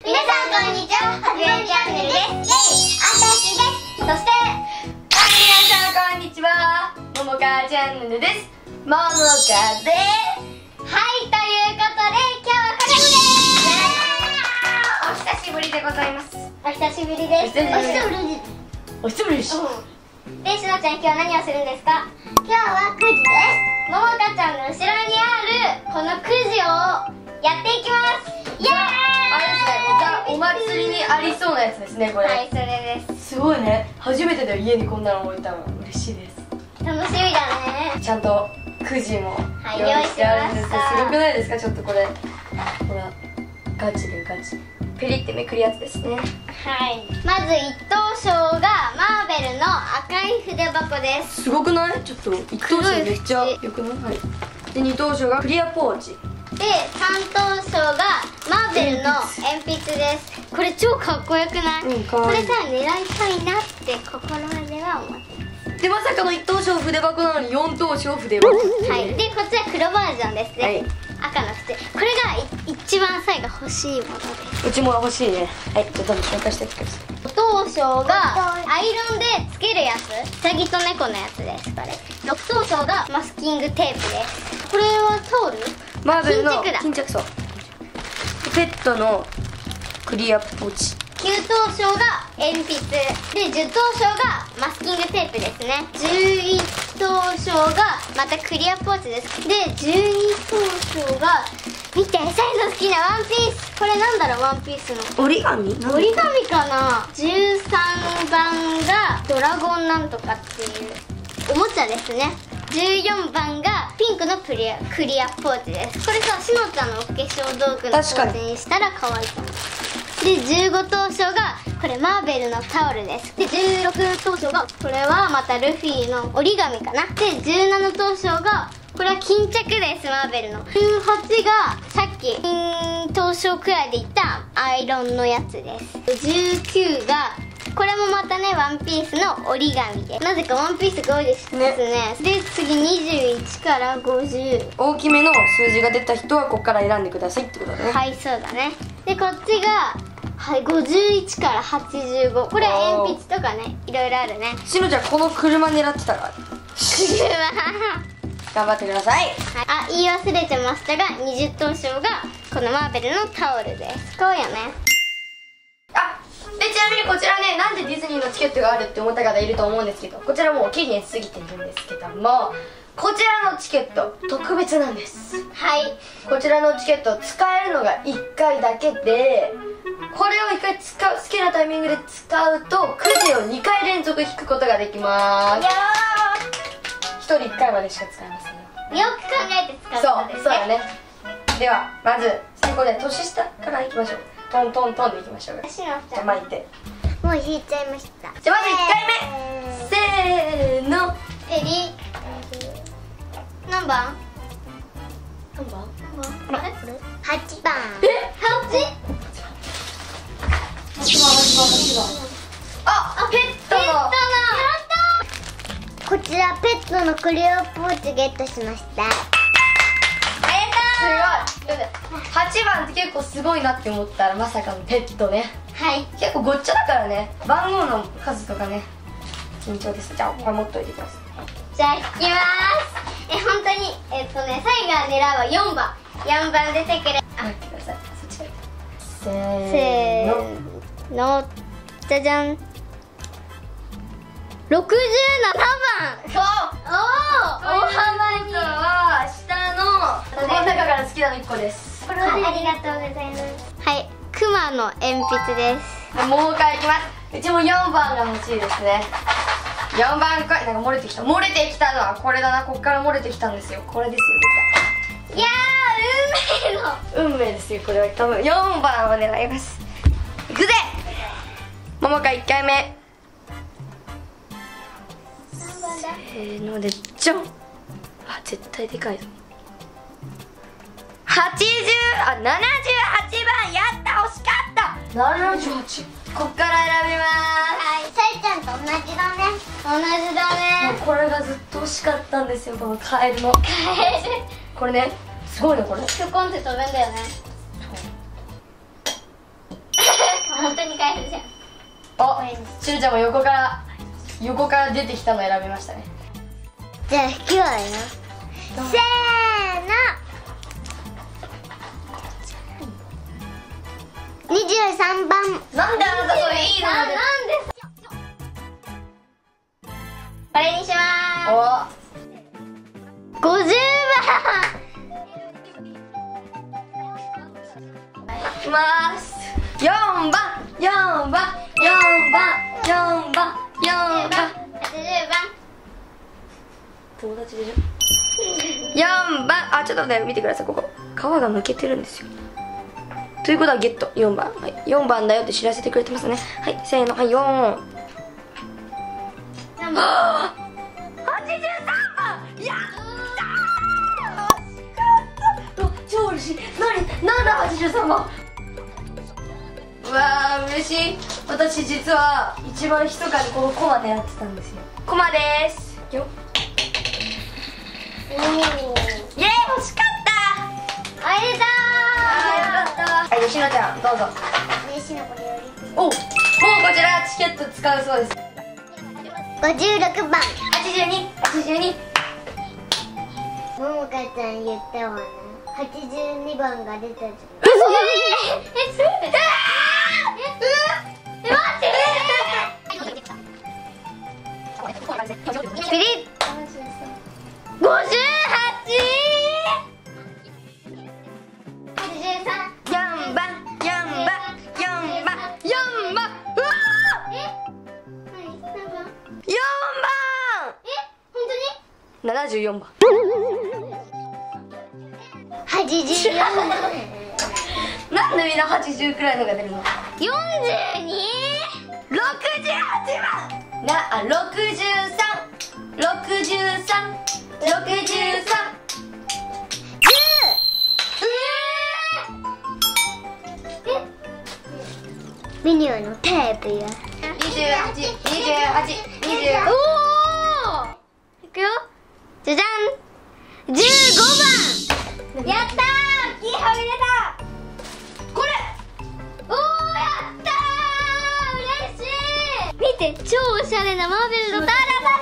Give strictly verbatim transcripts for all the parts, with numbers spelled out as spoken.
皆さんこんにちは、はじめチャンネルです。イェイ、あたしです。そして、はい、 皆さんこんにちは、ももかチャンネルです。ももかです。 はい、ということで今日はこれです。 お久しぶりでございます。 お久しぶりです。 お久しぶりです。お久しぶりです。 で、しのちゃん今日は何をするんですか？今日はくじです。ももかちゃんの後ろにあるこのくじをやっていきます。イエーイ。 あれですね、ザ・お祭りにありそうなやつですね、これ。 はい、それです。 すごいね、初めてだよ、家にこんなの置いたの。嬉しいです。 楽しみだね。 ちゃんとくじもはい用意してあるんですよ。 用意しましたすごくないですか？ちょっとこれほら、ガチでガチペリってめくるやつですね。 はい、まず一等賞がマーベルの赤い筆箱です。 すごくない？ちょっと一等賞めっちゃよくない？はい。で、二等賞がクリアポーチで、三等賞がマーベルの鉛筆です。これ超かっこよくない？ うん、かわいい。 これさ、狙いたいなって心では思ってます。 で、まさかの一等賞筆箱なのに四等賞筆箱。 はい、で、こっちは黒バージョンですね。 はい、 赤の筆。これがい一番最後欲しいものです。 うちも欲しいね。はい、じゃあどんどん紹介していってください。 ご等賞がアイロンでつけるやつ、ウサギと猫のやつです。これろく等賞がマスキングテープです。これはタオル？ マーベルの巾着だ。 巾着、そう。ペットのクリアポーチ。 きゅう等賞が鉛筆で、じゅう等賞がマスキングテープですね。じゅういち等賞がまたクリアポーチです。で、じゅうに等賞が見て、サイの好きなワンピース。これなんだろう、ワンピースの折り紙？ 折り紙かな。じゅうさんばんがドラゴンなんとかっていうおもちゃですね。じゅうよんばんがピンクのクリアクリアポーチです。これさ、しのちゃんのお化粧道具のポーチにしたら可愛いと思う。で、じゅうご等賞がこれマーベルのタオルです。で、じゅうろく等賞がこれはまたルフィの折り紙かな。で、じゅうなな等賞がこれは巾着です、マーベルの。じゅうはちがさっき金等賞くらいで言ったアイロンのやつです。じゅうきゅうがこれもまたね、ワンピースの折り紙で、なぜかワンピースが多いですね。で、次にじゅういちからごじゅう。 大きめの数字が出た人はここから選んでくださいってことだね。 はい、そうだね。で、こっちがはい、ごじゅういちからはちじゅうご。これ鉛筆とかね、いろいろあるね。 しのちゃん、この車狙ってたから車頑張ってください。 あ、言い忘れてましたが、にじゅう等賞がこのマーベルのタオルです。こうよね。 あ、で、ちなみにこちらね、なんでディズニーのチケットがあるって思った方いると思うんですけど、こちらもう期限過ぎてるんですけども、こちらのチケット特別なんです。 はい、 こちらのチケット使えるのがいっかいだけで、これをいっかい使う、好きなタイミングで使うとくじをにかい連続引くことができます。 いやー、ひとりいっかいまでしか使えませんよ。 よく考えて使うそうんですね。 そうだね。ではまず最後で年下からいきましょう。トントントンでいきましょう。 しのちゃん、 じゃあ巻いて、 もう引いちゃいました。 じゃあまずいっかいめ、せーの。 ペリ何番？ 何番？ 何番？あれ？これ？はちばん。 え？ はち？ はちばんはちばんはちばん。あ、ペットの。 ペットの。やったー。こちらペットのクリアポーチゲットしました。 すごい。はちばんって結構すごいなって思ったら、まさかのペットね。 はい。 結構ごっちゃだからね、番号の数とかね、緊張です。じゃあこれ持っといてください。 じゃあ引きます。え、本当にえっとね、サイが狙うはよんばん。よんばん出てくれ。 あ、待ってください。そっちからせせーーの。じゃじゃん。ろくじゅうななばん。 そう。 おお、大幅に。 は下のこの中から好きなのいっこです。 これはありがとうございます。はい、クマの鉛筆です。 もう一回いきます。うちもよんばんが欲しいですね。よんばんかい、なんか漏れてきた。漏れてきたのはこれだな。こっから漏れてきたんですよ。これですよ、 いやー、運命の。 運命ですよ。これは多分よんばんを狙います。いくぜ。ももかいっかいめ。 何番だ？ せーのでじゃん。あ、絶対でかいぞ。はちじゅう、あ、ななじゅうはちばん。やった、惜しかった。ななじゅうはち。こっから選びまはい、さいちゃんと同じだね。同じだーす。もうね。 これがずっと欲しかったんですよ、このカエルの。 カエル。 これね、すごいね、これ。 ピョコンって飛ぶんだよね。 しるちゃんも横から横から出てきたの選びましたね。 じゃあ引きはよ。せーの。にじゅうさんばん。 なんであなたそれいいのが出て。 なんですこれにしまーす。ごじゅうばん。 いきますよんばんよんばんよんばんよんばんよんばんはちじゅうばん。 友達でしょ。よんばん、あ、ちょっとね見てください。ここ皮がむけてるんですよ。ということはゲットよんばん、はい、よんばんだよって知らせてくれてますね。はい、せーの、はい、よん。 何番？ はちじゅうさんばん。やったー、惜しかった。お、超嬉しい。何なんだはちじゅうさんばん。うわー嬉しい。私実は一番密かにこのコマ狙ってたんですよ。コマでーすよ。 おー。 イエーイ、欲しかったあ、入れたー。あーよかった。はい、吉野ちゃんどうぞ。 ー。ね、しのこれより。 お、もうこちらチケット使うそうです。 ごじゅうろくばん。 はちじゅうに、はちじゅうに。 ももかちゃん言ったわね。はちじゅうにばんが出たじゃん。 え、それええ、待ってピリッごじゅうはち はちじゅうさん。 よんばんよんばんよんばんよんばん。うわえ、何何番？ ー、よんばん。 え、本ななじゅうよんばん。 当に？はちじゅうよん。 なんでみんなはちじゅうくらいのが出るの？ よんじゅうに。 ろくじゅうはちばん。なあ、ろくじゅうさん、ろくじゅうさん、ろくじゅうさん。 メニューのテープや。 にじゅうはち、にじゅうはち、にじゅう。 おお。いくよ。じゃじゃん。じゅうごばん。やったー。キーハ入れた。 これ。 おお、やったー。嬉しい。見て、超おしゃれなマーベルのタラ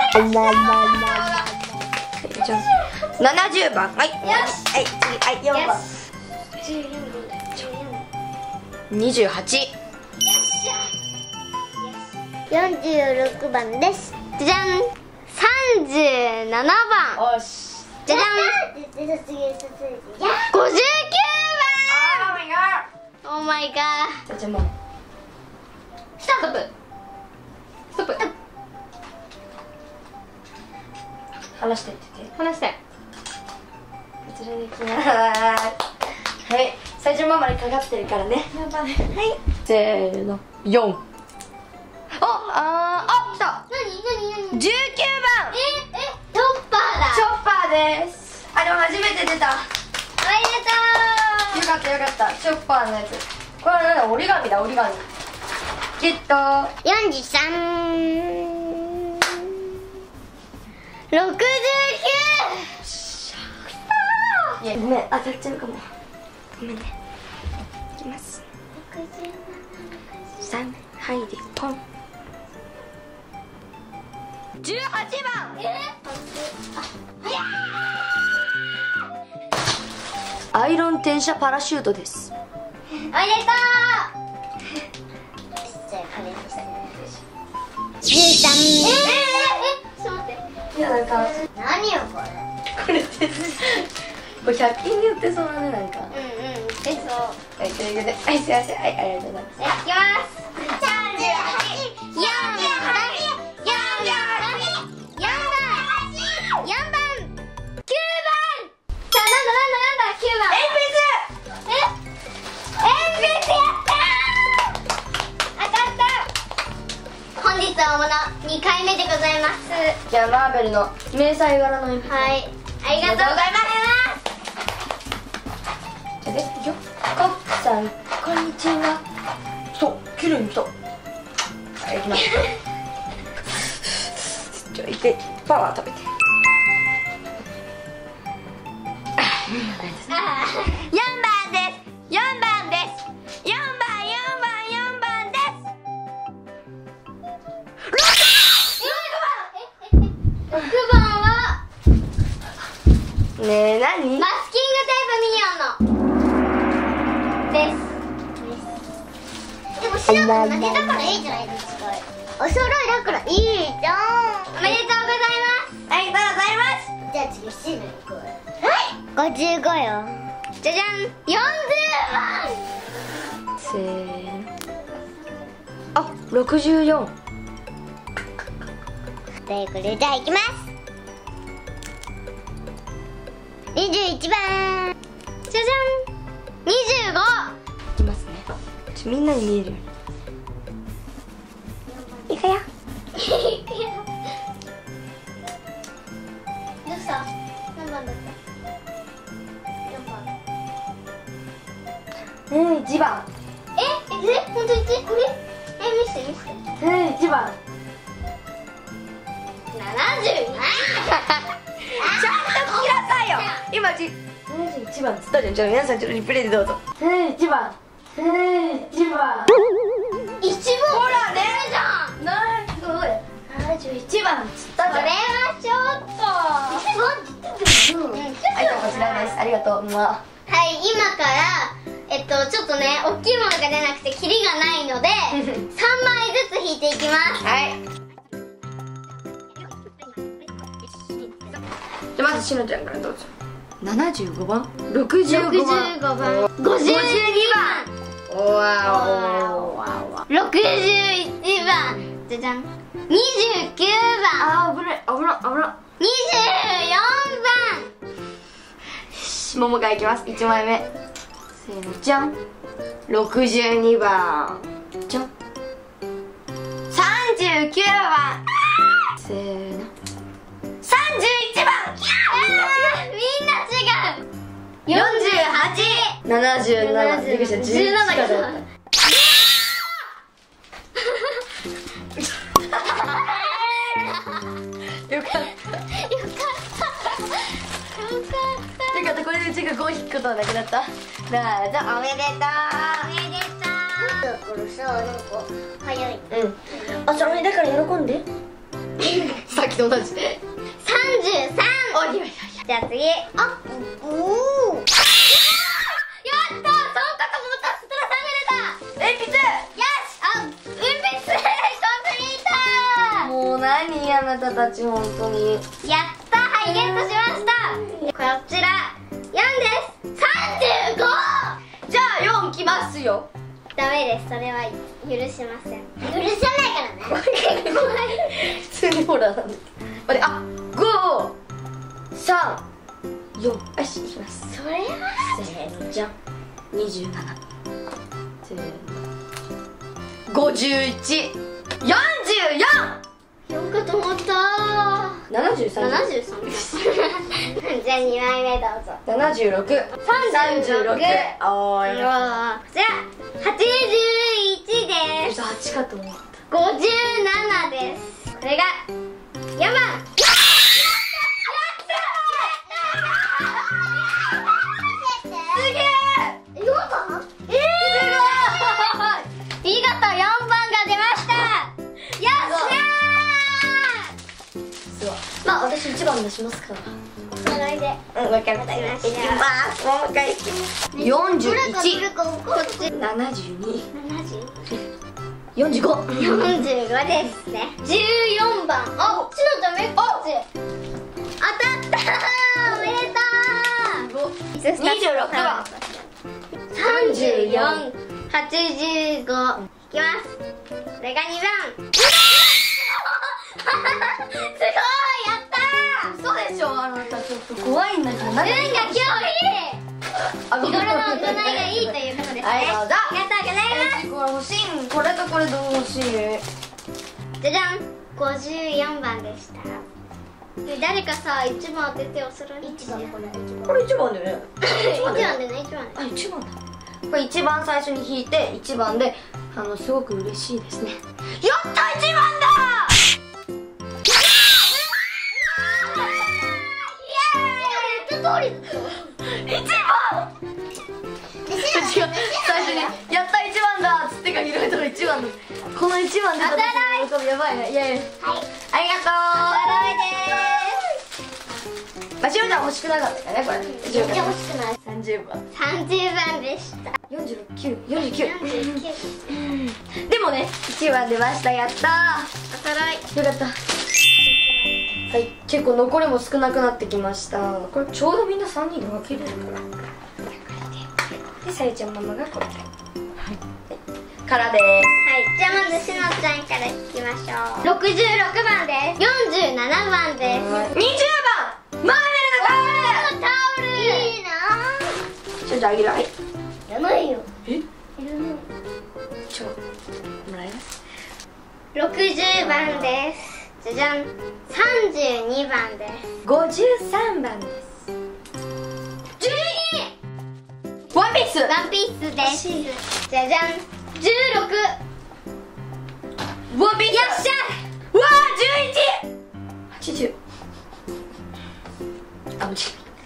バじゃあななじゅうばん。はい。 よし。 はい、次、はい、よんばん。 じゅうよんばん。 にじゅうはち。 よんじゅうろくばんです。じゃじゃん。さんじゅうななばん。 おし。 じゃじゃん。ごじゅうきゅうばん。オーマイガー。 じゃあもうストップストップ。離してって言って。 話して。 こちらでいきます。はい、最初ママにかかってるからね。はい、せーの、よん。お、あー、あ、来た。 なになになに。 じゅうきゅうばん。 え、え、トッパーだ。 チョッパーです。あ、でも初めて出た。 おめでとよかったよかった。チョッパーのやつ。これはなんだ、折り紙だ、折り紙。ゲット。 う。よんじゅうさん。ろくじゅういや、ごめん、当たっちゃうかも。ごめんね。いきます。 きゅう。 さん、はいで、ポン。じゅうはちばん。 え、 アイロン転写パラシュートです。 おめでとう。じゃあ紙にしたね。じゅうさん。えええ、ちょっと待って。 いや、なんか何よこれ。 これですこれひゃく均に売ってそうだね、なんか。 うんうん。え、そう。 はい、ということで、はい、すいません、はい、ありがとうございます。 いきます。三十八、四十八、四十八、四番、四番、九番。さあ、なんだなんだなんだ、九番。え、鉛筆やったー。当たった。本日はおもの二回目でございます。 じゃあ、マーベルの迷彩柄の鉛筆。 はい、ありがとうございます。 じゃあ、で、いくよ。コックさん、こんにちは。そう、綺麗に来た。はい、行きます。じゃあ、いって、パワー食べて。 あ四番です。四番です。四番、四番、四番です。 何？ マスキングテープミニオンのです。でもシナト負けたからいいじゃないですか。お揃いだからいいじゃん。おめでとうございます。 ありがとうございます。 じゃあ次シナトはいごじゅうごよ。じゃじゃん、よんじゅうばん。 せーの。あ、ろくじゅうよん。 ということでじゃあいきます。にじゅういちばん。じゃじゃん、にじゅうご。 いきますね。ちょみんなに見えるように。いくよ。 いくよ。どうした？何番だった？よんばん。 うん、いちばん。 え、え、本当にこれ？え、見せて見せて。 うん、いちばん。 ななじゅうに。 ちゃんと聞きなさいよ。今ちななじゅういちばんっつったじゃん。じゃあ皆さんちょっとリプレイでどうぞ。ななじゅういちばん。ななじゅういちばん。 一番ほらねじゃん。 ななじゅういちばんっつったじゃん。 それはちょっと。 はい、こちらです。ありがとう。まあ。 はい、今からえっとちょっとね、大きいものが出なくてキリがないのでさんまいずつ引いていきます。 はい。じゃあまずしのちゃんからどうぞ。ななじゅうごばん、ろくじゅうごばん、 ばん、ごじゅうにおわばん、ろくじゅういちばん、じゃじゃん、にじゅうきゅうばん、 あー、危ない危ない危ない。 にじゅうよんしももがいきます。いちまいめせーの、じゃん。ろくじゅうにばん、じゃん。さんじゅうきゅうばん、せーの、さんじゅういちばん。 みんな違う。 よんじゅうはち、ななじゅうなな、びっくりした。 じゅうなながじゅうななよかった。 よかった。よかったよかった、これでうちがご引くことはなくなった。どうぞ、おめでとおめでとう。だからさ、なんか早い。 う。うん。あ、それだから喜んで。さっきと同じ。 さんじゅうさん。 おいやいやいや。 じゃあ次。あ、おお。やった。そんかと思ったストラさんが出た。 鉛筆。 よし。あ、鉛筆コンプリーもう何あなたたち本当に。 ト。やった。はい、ゲットしました。こちらよんです。さんじゅうご。 じゃあよんきますよ。 ダメです。それは許しません。許さないからね。 普通にほらなんだ。あれ、あ、ご、さん、よん。よし、いきます。 それはせーの、じゃん。にじゅうなな。せーの。ごじゅういち。よんじゅうよん。 よかと思ったー。 ななじゅうさん。 ななじゅうさんです。じゃあにまいめどうぞ。 ななじゅうろく。 さんじゅうろく。 おーい。 こちらはちじゅういちです。 はちかと思った。 ごじゅうななです。これがよんばん。すげえ。よんばん？ええー。見事よんばんが出ました。よっしゃすごい。まあ私いちばん出しますから。 ー。お揃いで。 うん、分かった。いきます。もう一回いきます。よんじゅういち。 こっち。 ななじゅうに。 ななじゅう。 よんじゅうご。 よんじゅうごですね。じゅうよんばん。あ、ちのためっこっち。当たったー。おめでとう。 にじゅうろくばん。 さんじゅうよん、はちじゅうご。いきます。これがにばん。すごい、やったー。 嘘でしょ、あなたちょっと怖いんだけど。運が運が今日いい。日頃の行いがいいということですね。 はい、どうぞ。 ありがとうございます。 これ欲しい。これとこれどう欲しい。 じゃじゃん、ごじゅうよんばんでした。で誰かさ、いちばん当てておそろいいちばん。これこれいちばんだよね。 いちばんでね、いちばんで。 あ、いちばんだ。これ一番最初に引いていちばんで、あのすごく嬉しいですね。やったいちばんだ。 言った通りだった。 いちばん。違う、最初にやったいちばんだっつってが広いとこいちばんだ。このいちばん出た時の喜びやばいね。イエーイ。 はい、 ありがとう。 お揃いです。 まあしのちゃん欲しくなかったからねこれ。 めっちゃ欲しくない。 さんじゅうばん。 さんじゅうばんでした。 よんじゅうろく、きゅう、よんじゅうきゅう。 よんじゅうきゅう。 でもね、いちばん出ました。やったおそろい。 ー。よかった。はい、結構残りも少なくなってきました。これちょうどみんなさんにんで分けれるから。で、さゆちゃんママがこれ。はい。からでーす。 はい、じゃあまずしのちゃんからいきましょう。ろくじゅうろくばんです。よんじゅうななばんです。 にじゅうばんマーメルのタオル。 タオルいいなちょっとあげる。はい。 やばいよ。 え？ いるね。 ちょもらえます。 ろくじゅうばんです。じゃじゃん。さんじゅうにばんです。 ごじゅうさんばんです。 じゅうに！ ワンピース。 ワンピースです。じゃじゃん。じゅうろく。 ワンピース。 よっしゃ。 わあ、じゅういち。はちじゅう。あ、もち。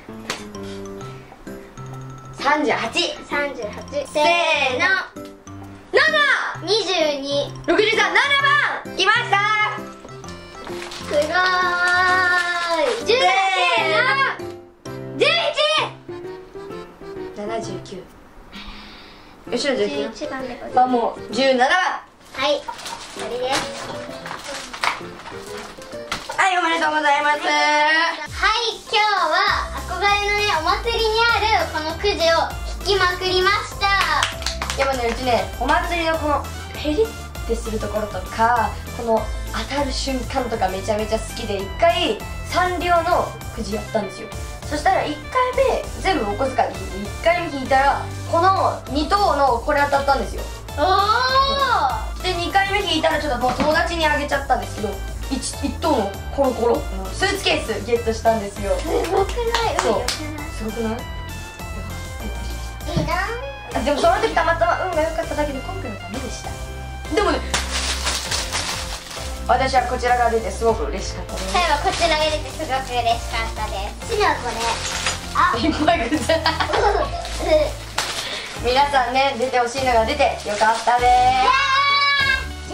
さんじゅうはち。 さんじゅうはち。せーーの。 なな。 にじゅうに。 ろくじゅうさん。ななばん。きました。 すごーい。じゅうはち。じゅういち。 ななじゅうきゅう。よしのじゅうきゅう。 じゅういちばんでございます。 あ、もうじゅうななばん。 はい、終わりです。 はい、おめでとうございます。 はい、今日は憧れのねお祭りにあるこのくじを引きまくりました。 でもね、うちね、お祭りのこのペリってするところとか、この当たる瞬間とかめちゃめちゃ好きで、いっかいサンリオのくじやったんですよ。そしたらいっかいめ全部お小遣いで引いて、いっかいめ引いたらこのにとうのこれ当たったんですよ。 おお。 でにかいめ引いたらちょっともう友達にあげちゃったんですけど、 いち, いっとうのコロコロスーツケースゲットしたんですよ。 すごくない？ そう運良くない？ すごくない？ いいな。 あ、でもその時たまたま運が良かっただけで今回はダメでした。でもね、私はこちらが出てすごく嬉しかったです。 最後こちらが出てすごく嬉しかったです。シナこれあいっぱいグッズ皆さんね、出てほしいのが出てよかったです。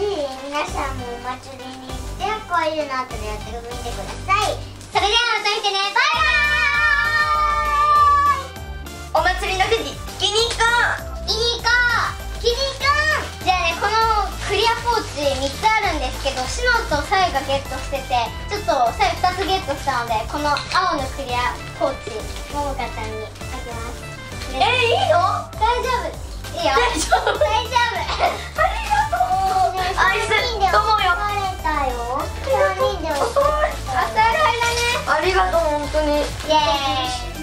ぜひ皆さんもお祭りに行ってこういうの後でやってみてください。それではまた見てね。バイバーイ。 お祭りのくじ気に行こう。 いい子キリンくん。じゃあね、このクリアポーチみっつあるんですけど、シノとサイがゲットしてて、ちょっとサイふたつゲットしたので、この青のクリアポーチももかちゃんにあげます。 えー、いいの？ 大丈夫。いいよ。 大丈夫。 大丈夫。 ありがとう。アイス友よ。 疲れたよ。さんにんでお遅い。 朝ライだね。 ありがとう、本当に。 イエーイ。